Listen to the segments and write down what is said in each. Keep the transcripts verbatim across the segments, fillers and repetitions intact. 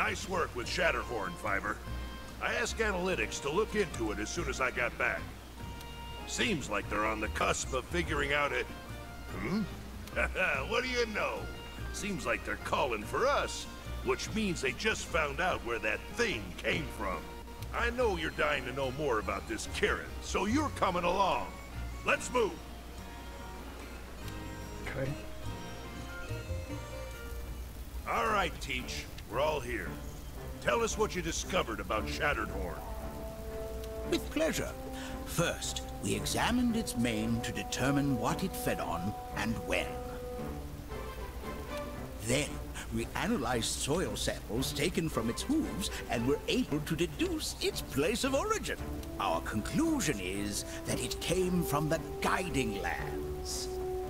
Nice work with Shatterhorn, Fiver. I asked Analytics to look into it as soon as I got back. Seems like they're on the cusp of figuring out it. Hmm? What do you know? Seems like they're calling for us, which means they just found out where that thing came from. I know you're dying to know more about this Kirin, so you're coming along. Let's move. Okay. All right, Teach. We're all here. Tell us what you discovered about Shattered Horn. With pleasure. First, we examined its mane to determine what it fed on and when. Then, we analyzed soil samples taken from its hooves and were able to deduce its place of origin. Our conclusion is that it came from the Guiding Lands.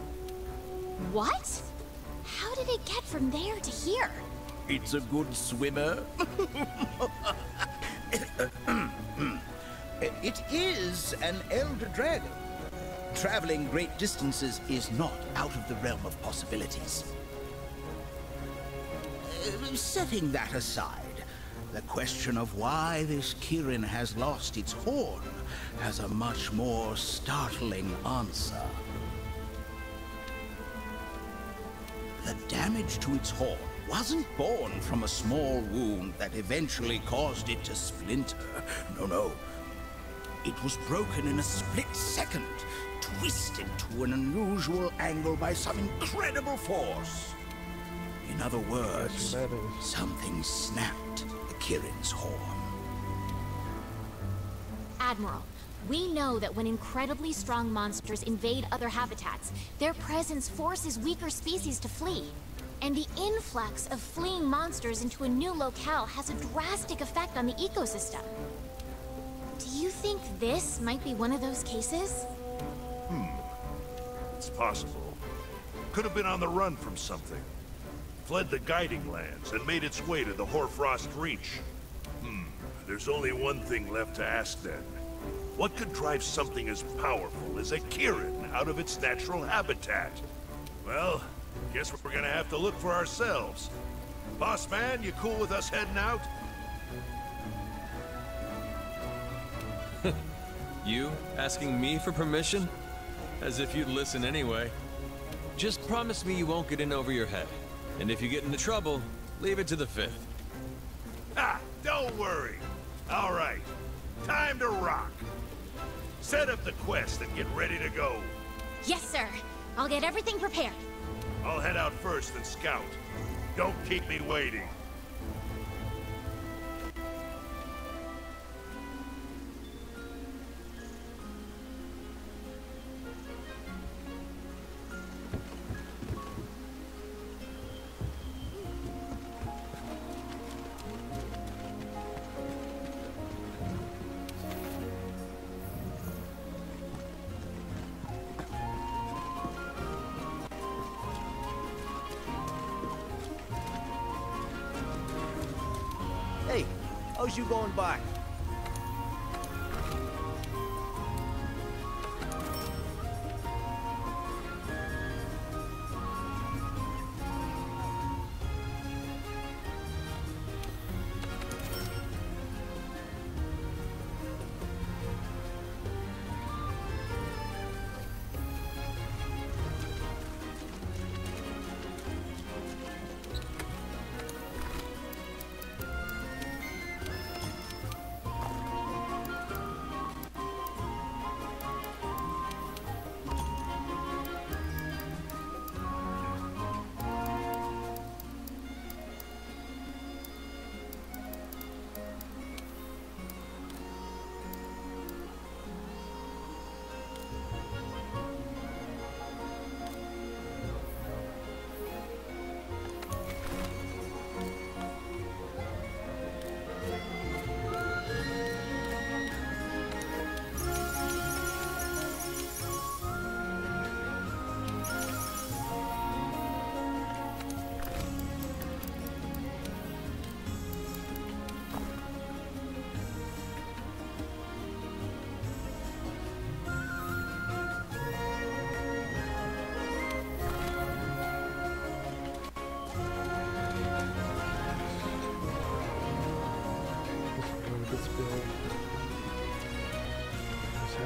What? How did it get from there to here? It's a good swimmer. It is an elder dragon. Traveling great distances is not out of the realm of possibilities. Uh, setting that aside, the question of why this Kirin has lost its horn has a much more startling answer. The damage to its horn wasn't born from a small wound that eventually caused it to splinter. No, no. It was broken in a split second, twisted to an unusual angle by some incredible force. In other words, something snapped the Kirin's horn. Admiral, we know that when incredibly strong monsters invade other habitats, their presence forces weaker species to flee. And the influx of fleeing monsters into a new locale has a drastic effect on the ecosystem. Do you think this might be one of those cases? Hmm. It's possible. Could have been on the run from something. Fled the Guiding Lands and made its way to the Hoarfrost Reach. Hmm. There's only one thing left to ask then. What could drive something as powerful as a Kirin out of its natural habitat? Well, guess we're gonna have to look for ourselves. Boss man, you cool with us heading out? You asking me for permission? As if you'd listen anyway. Just promise me you won't get in over your head. And if you get into trouble, leave it to the fifth. Ha! Don't worry. All right. Time to rock. Set up the quest and get ready to go. Yes, sir. I'll get everything prepared. I'll head out first and scout. Don't keep me waiting. Hey, how's you going back?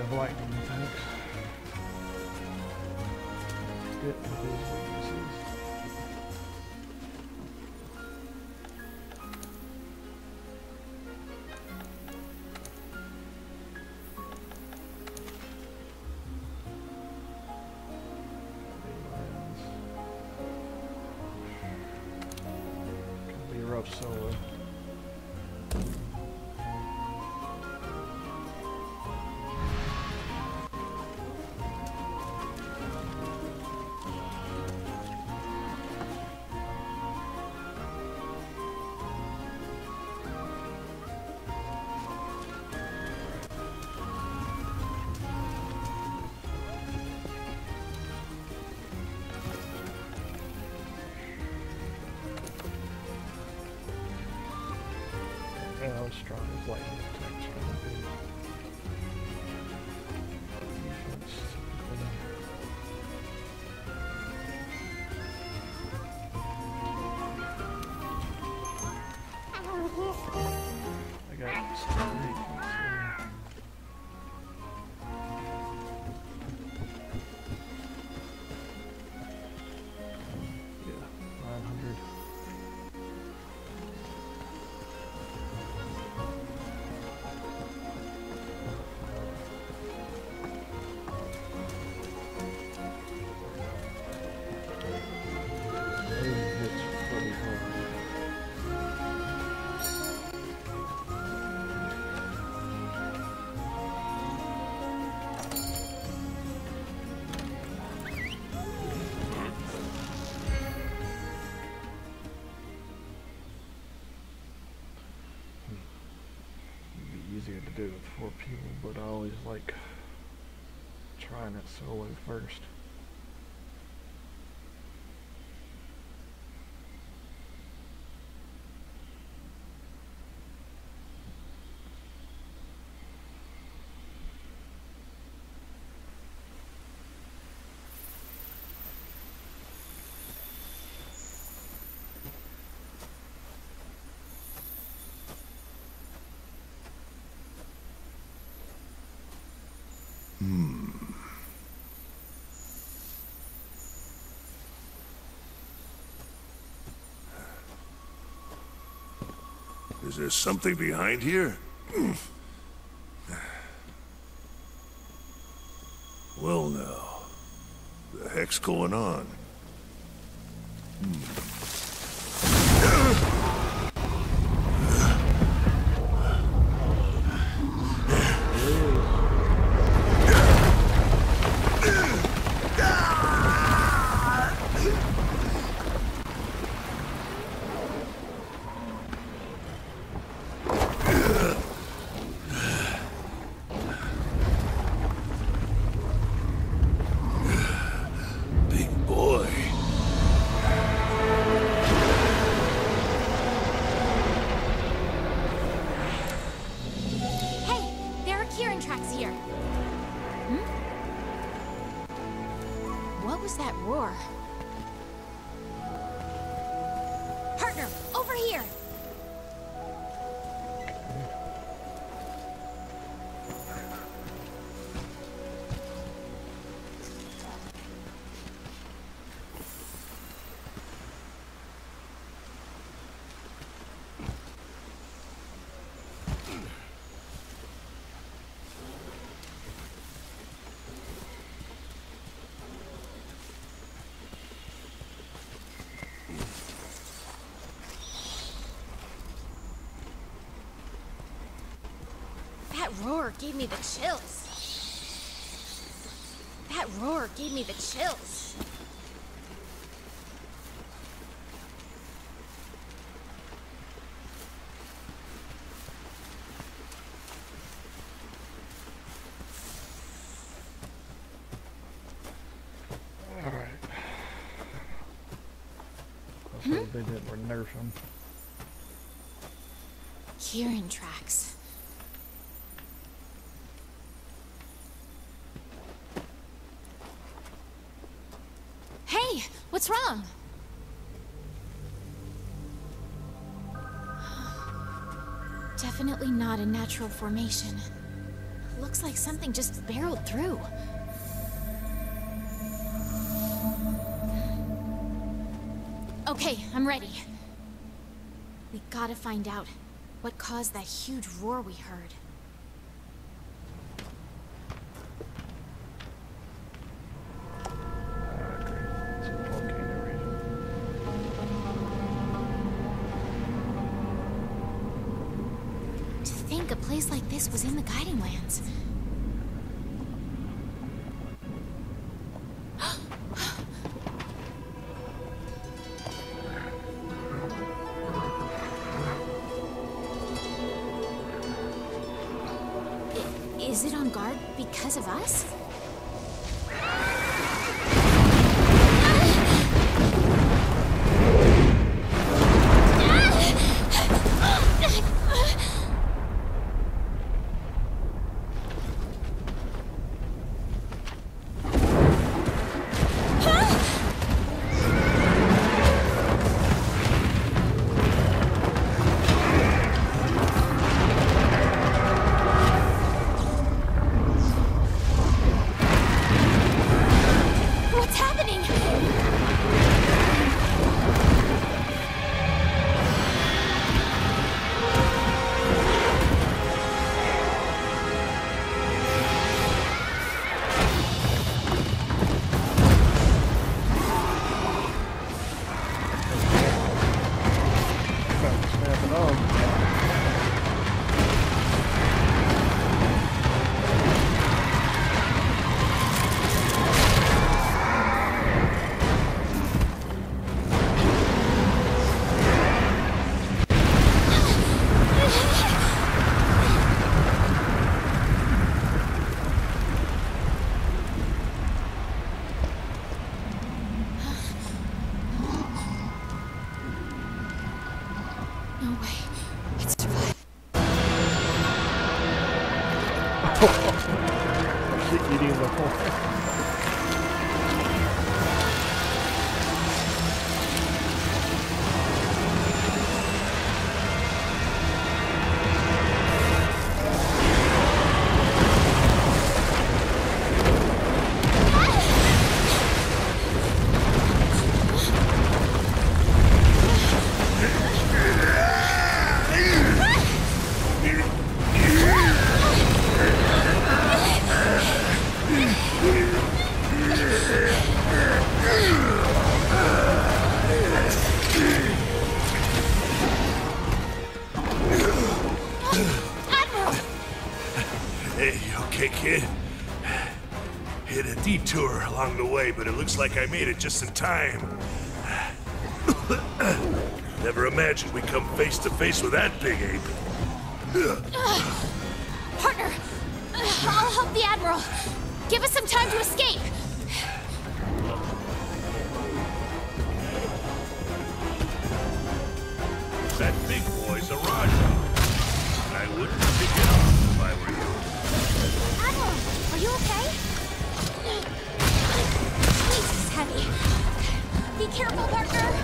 of lightning, thanks. Get with his weaknesses. Could be a rough solo. How strong is lightning protection gonna be? Defense, typically. I got some defense here. Yeah, nine hundred. Easier to do with four people, but I always like trying it solo first. Hmm. Is there something behind here? Well now, the heck's going on? Hmm. What was that roar? Partner, over here! That roar gave me the chills. That roar gave me the chills. All right. Let's hope they didn't nerf him. Kieran tracks. Hey, what's wrong? Definitely not a natural formation. looks like something just barreled through. Okay, I'm ready. We gotta find out what caused that huge roar we heard. To think a place like this was in the Guiding Lands. Is it on guard because of us? Eating the whole detour along the way, but it looks like I made it just in time. Never imagined we'd come face to face with that big ape. Uh, partner, uh, I'll help the Admiral. Give us some time to escape. That big boy's a Raja. I wouldn't pick it up if I were you. Admiral, are you okay? This is heavy. Be careful, partner.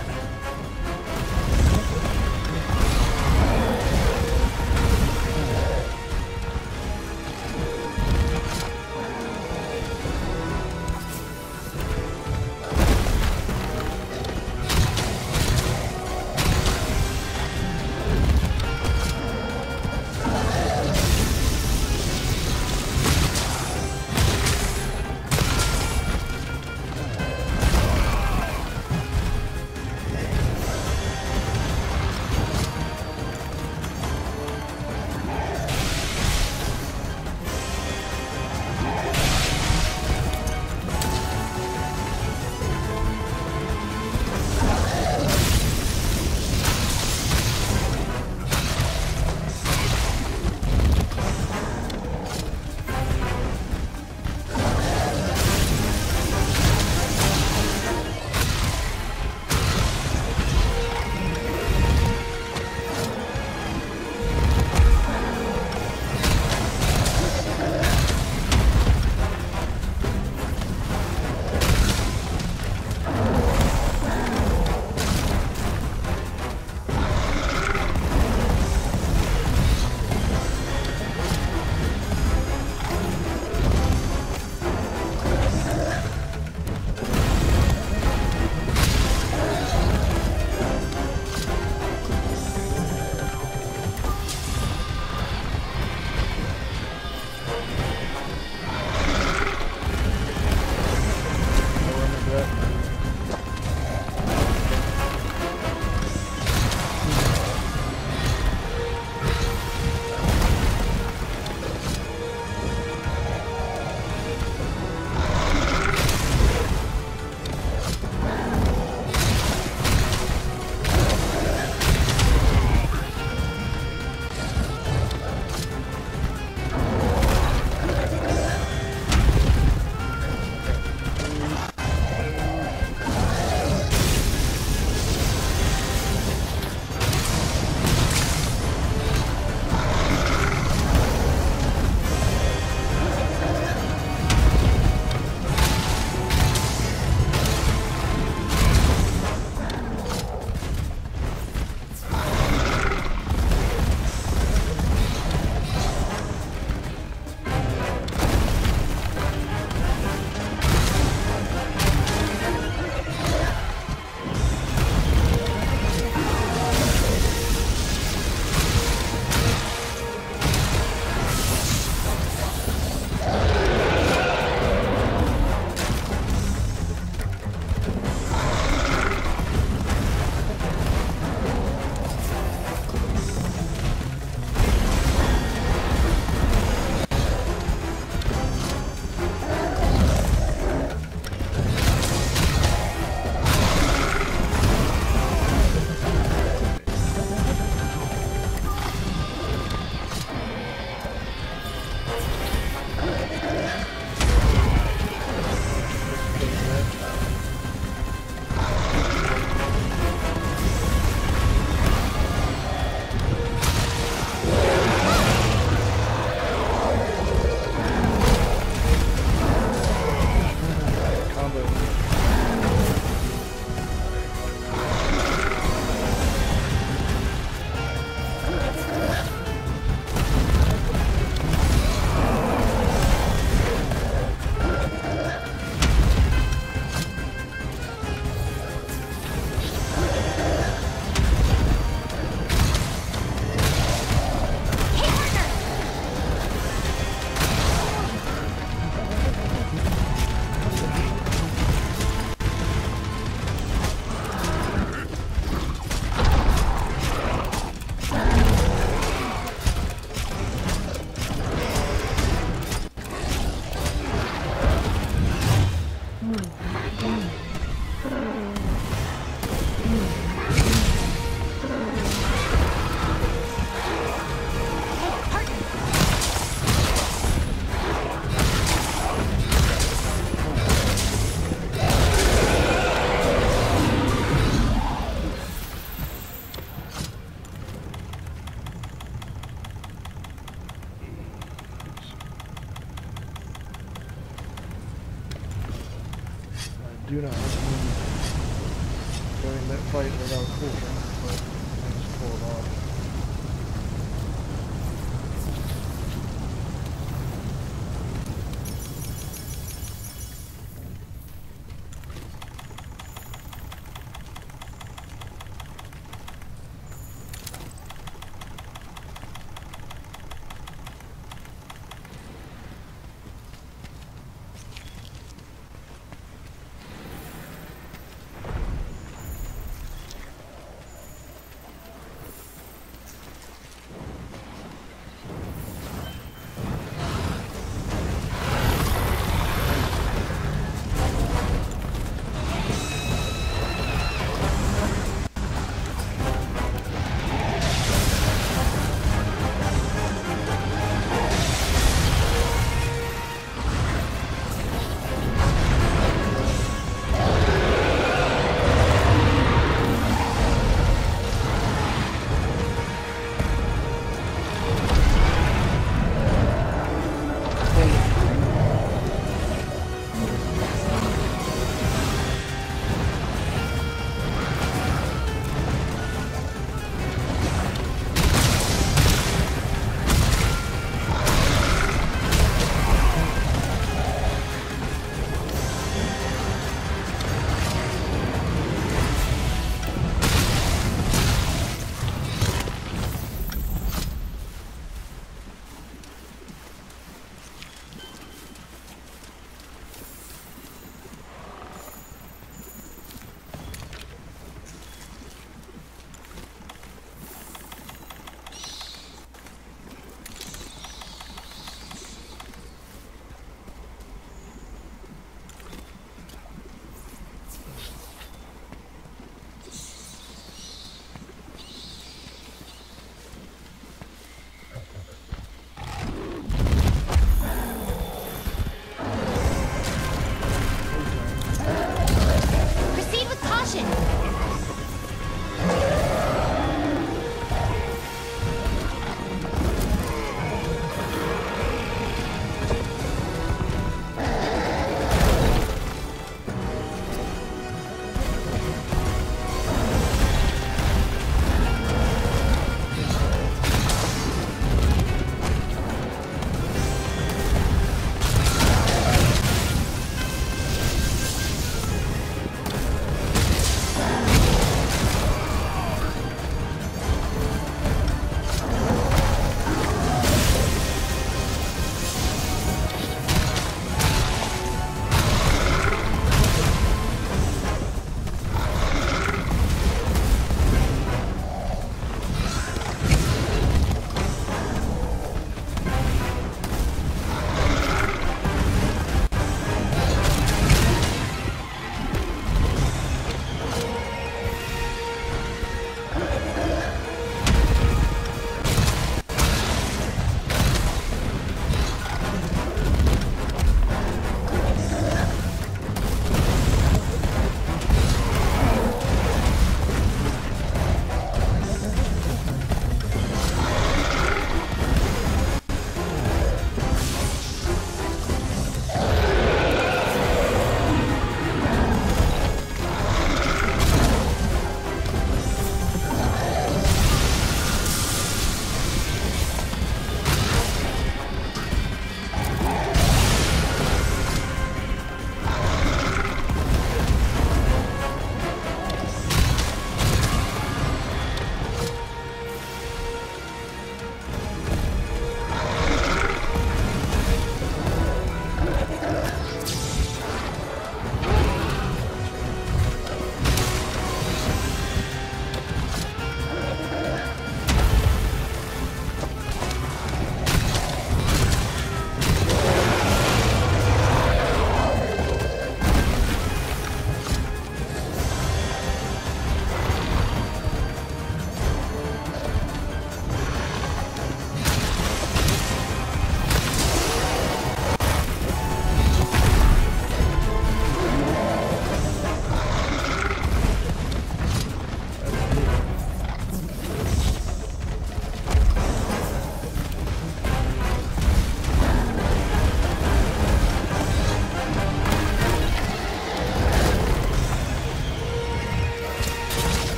do not recommend doing that fight without a cauldron, but I just pull it off.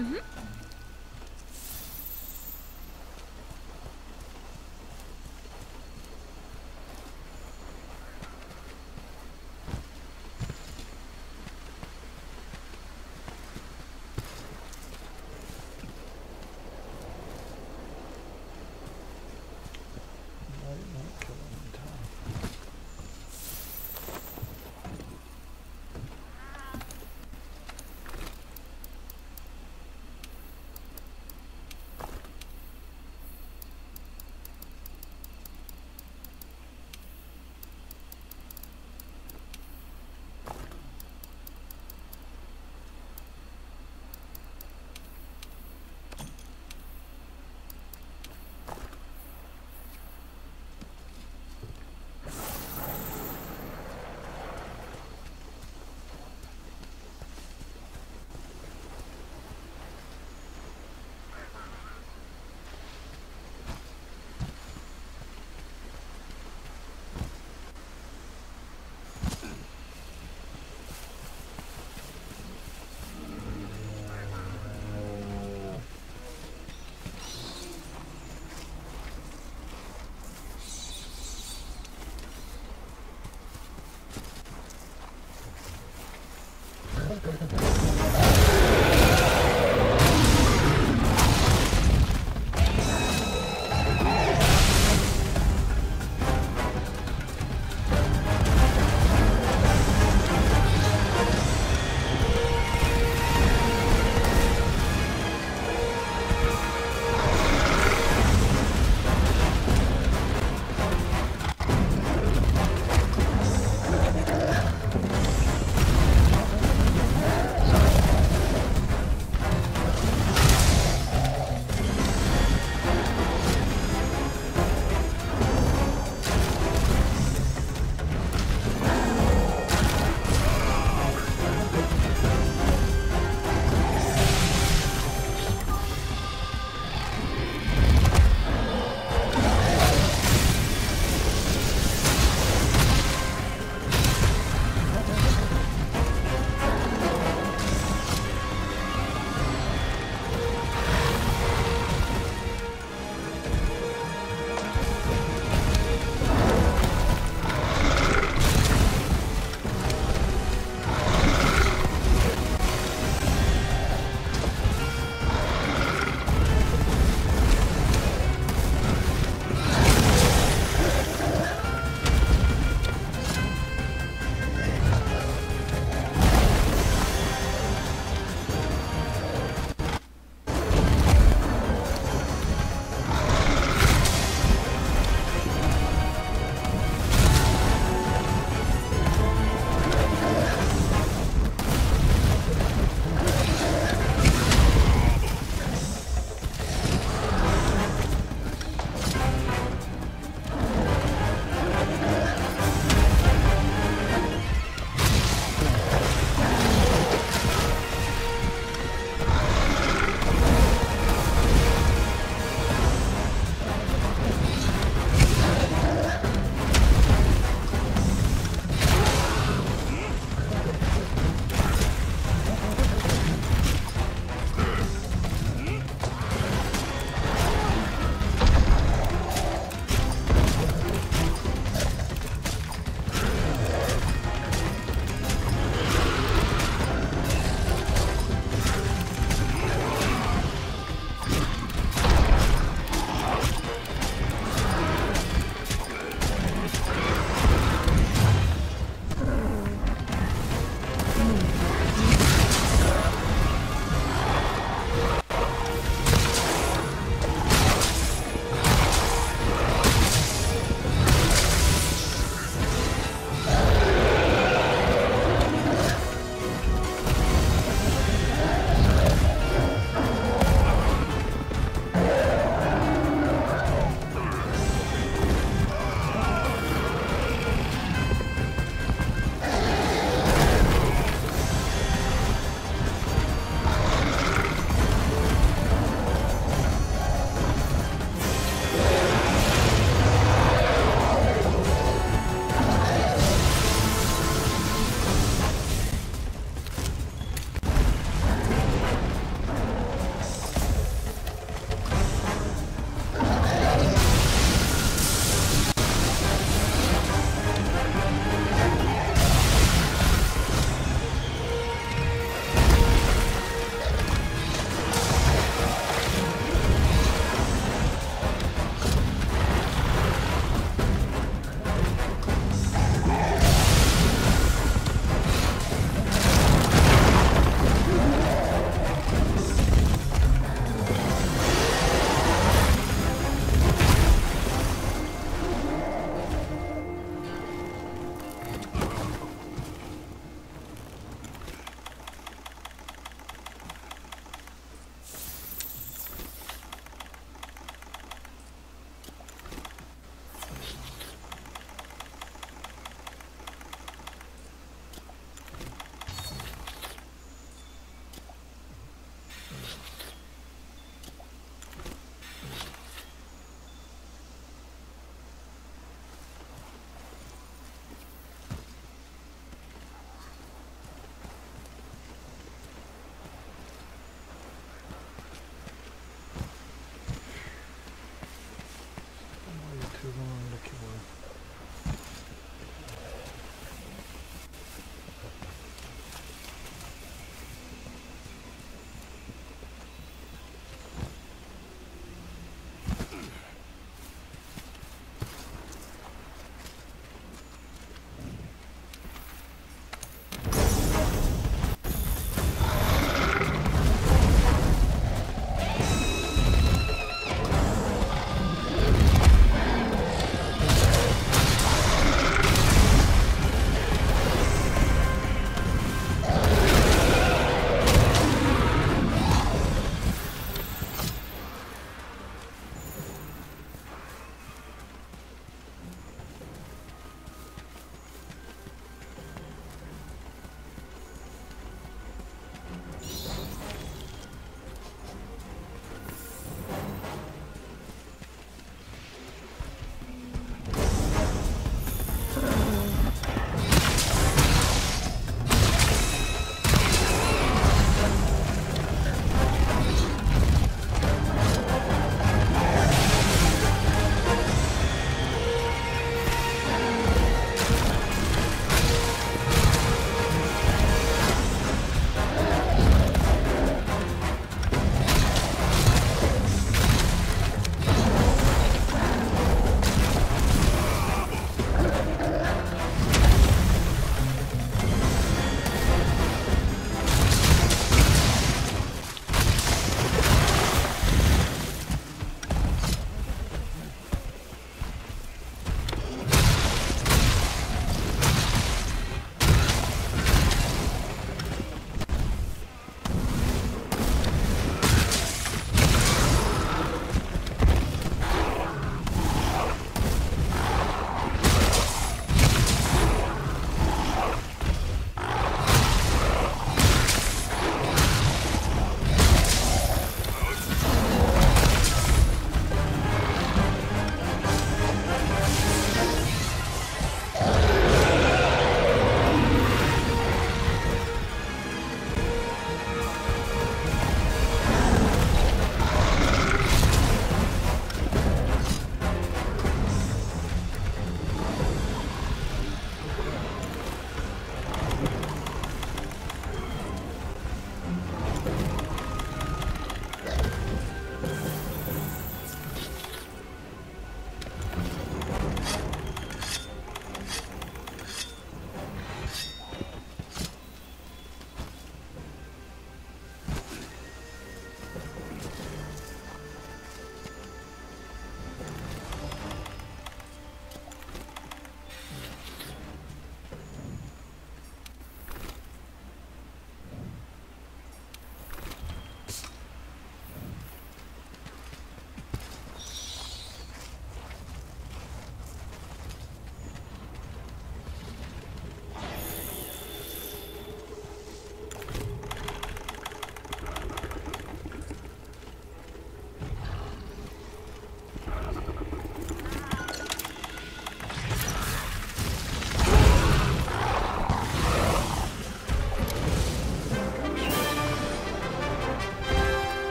Mm-hmm. Might not kill him in time.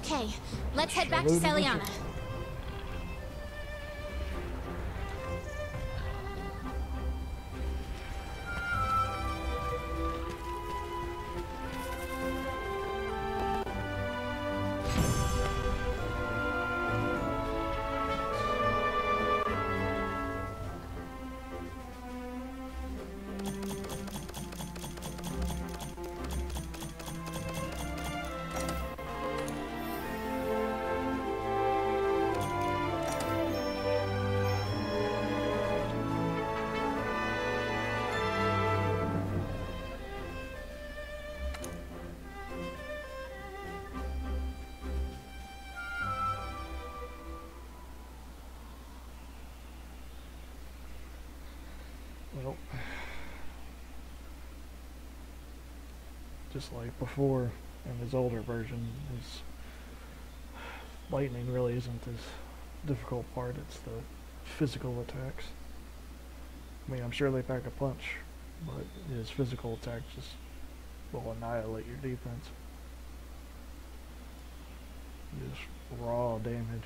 Okay, let's head back to Salute the Celiana. bishop. Well, just like before in his older version, his lightning really isn't his difficult part, it's the physical attacks. I mean, I'm sure they pack a punch, but his physical attack just will annihilate your defense. Just raw damage.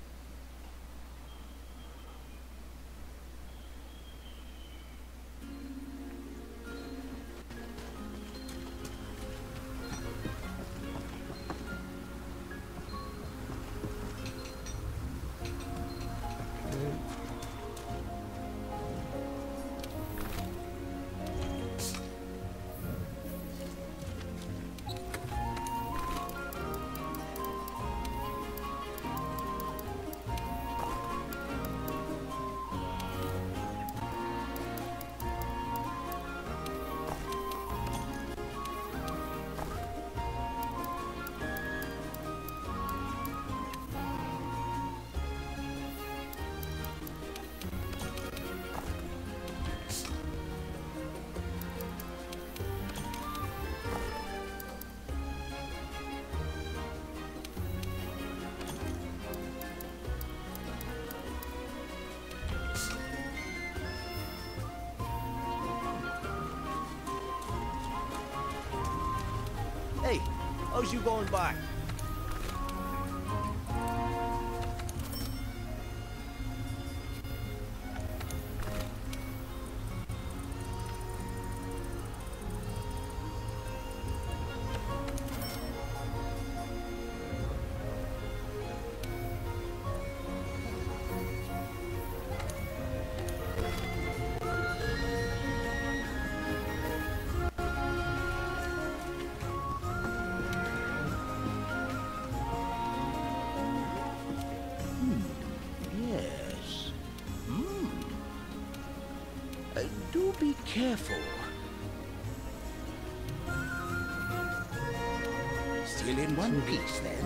Hey, how's you going back? Do be careful. Still in one piece, then?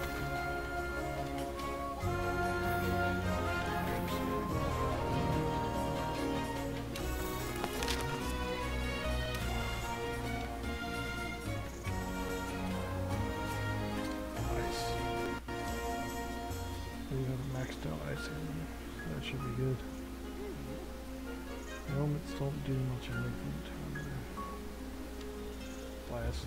Nice. We have maxed out ice here, so that should be good. Helmets don't do much anything to them. Blast.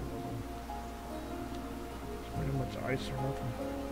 It's pretty much ice or nothing.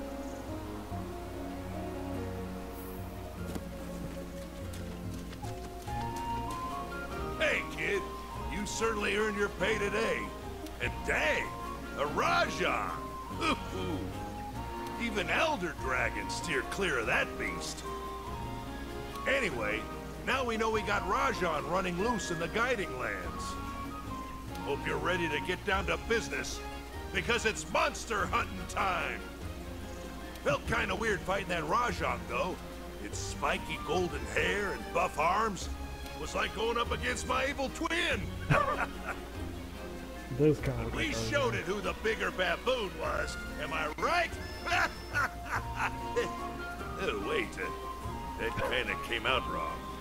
Hey, kid. You certainly earned your pay today. And dang, a Rajan! Ooh, even Elder Dragons steer clear of that beast. Anyway, now we know we got Rajan running loose in the Guiding Lands. Hope you're ready to get down to business, because it's monster hunting time! Felt kinda weird fighting that Rajan, though. Its spiky golden hair and buff arms was like going up against my evil twin! Those kind of We showed it who the bigger baboon was, am I right? Oh, wait, uh, that kinda came out wrong.